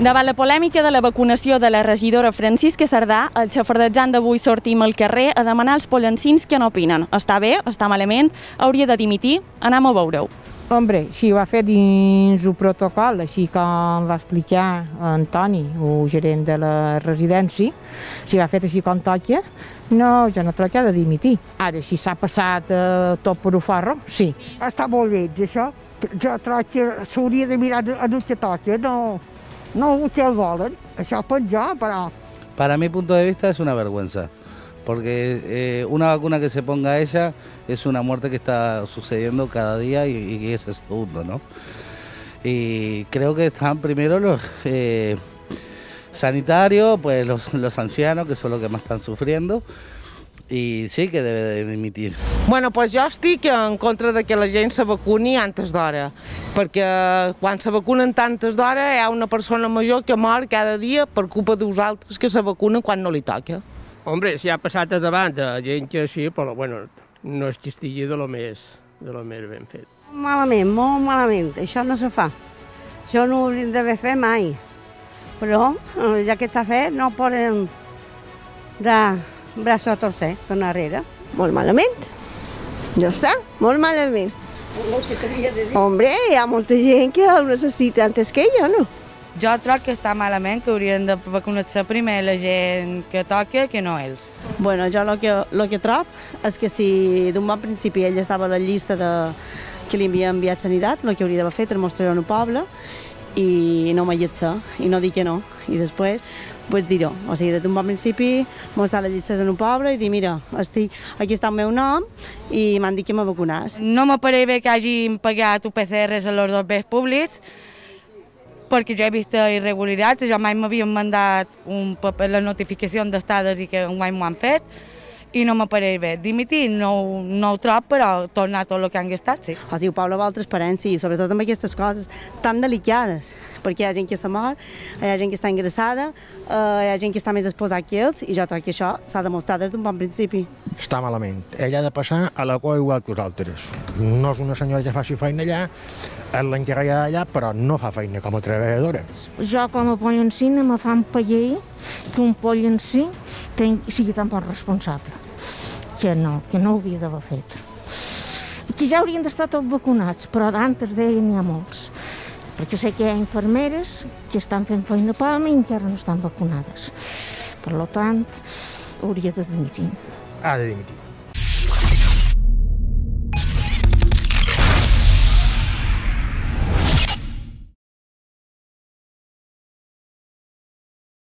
Davant la polèmica de la vacunació de la regidora Francisca Cerdà, el xafardejant d'avui sortim al carrer a demanar als pollancins què n'opinen. Està bé? Està malament? Hauria de dimitir? Anem a veure-ho. Hombre, si ho va fer dins el protocol, així com va explicar Antoni, el gerent de la residència, si va fet així com toca, no, jo no trobo que ha de dimitir. Ara, si s'ha passat tot per un forro, sí. Està molt lleig, això. Jo trobo que s'hauria de mirar a el que toca, no el que el volen. Això pot jo, però... Para mi punto de vista es una vergüenza, porque una vacuna que se ponga a ella es una muerte que está sucediendo cada día y es el segundo, ¿no? Y creo que están primero los sanitarios, pues los ancianos, que son los que más están sufriendo, i sí que debe de dimitir. Bueno, pues jo estic en contra de que la gent se vacuni antes d'hora, perquè quan se vacunen tantes d'hora hi ha una persona major que mor cada dia per culpa dels altres que se vacunen quan no li toca. Hombre, si ha passat a davant de gent que sí, però bueno, no és que estigui de lo més ben fet. Malament, molt malament, això no se fa. Això no ho hauríem d'haver fet mai, però ja que està fet no poden dar braço a torcer, tornar enrere. Molt malament. Ja està, molt malament. Hombre, hi ha molta gent que ho necessita antes que jo, no? Jo trobo que està malament, que haurien de vacunar-se primer la gent que toca que no ells. Bueno, jo el que trobo és que si d'un bon principi ell estava a la llista que li havia enviat Sanitat, el que hauria d'haver fet és mostrar-ho al poble i no malletar, i no dir que no. I després, pues dir-ho. O sigui, d'un bon principi, mostrar les llistes en un poble i dir, mira, aquí està el meu nom i m'han dit que m'ha vacunat. No m'apareix bé que hagin pagat UPCRs a els dos béns públics, perquè jo he vist irregularitats, jo mai m'havien mandat la notificació d'estades i que mai m'ho han fet, i no m'apareix bé. Dimitir no ho trobo, però tornar tot el que han gastat, sí. O sigui, el poble vol transparència i sobretot amb aquestes coses tan delicades, perquè hi ha gent que se mor, hi ha gent que està ingressada, hi ha gent que està més exposat que ells, i jo crec que això s'ha demostrat des d'un bon principi. Està malament. Ella ha de passar a la cua igual que els altres. No és una senyora que faci feina allà, és l'encarregada allà, però no fa feina com a treballadora. Jo com a pollancina me fan paller que un pollancí sigui tan bon responsable. Que no ho havia d'haver fet. Que ja haurien d'estar tots vacunats, però d'antes d'ella n'hi ha molts. Perquè sé que hi ha infermeres que estan fent feina a Palma i encara no estan vacunades. Per tant, hauria de dimitir. Ha de dimitir.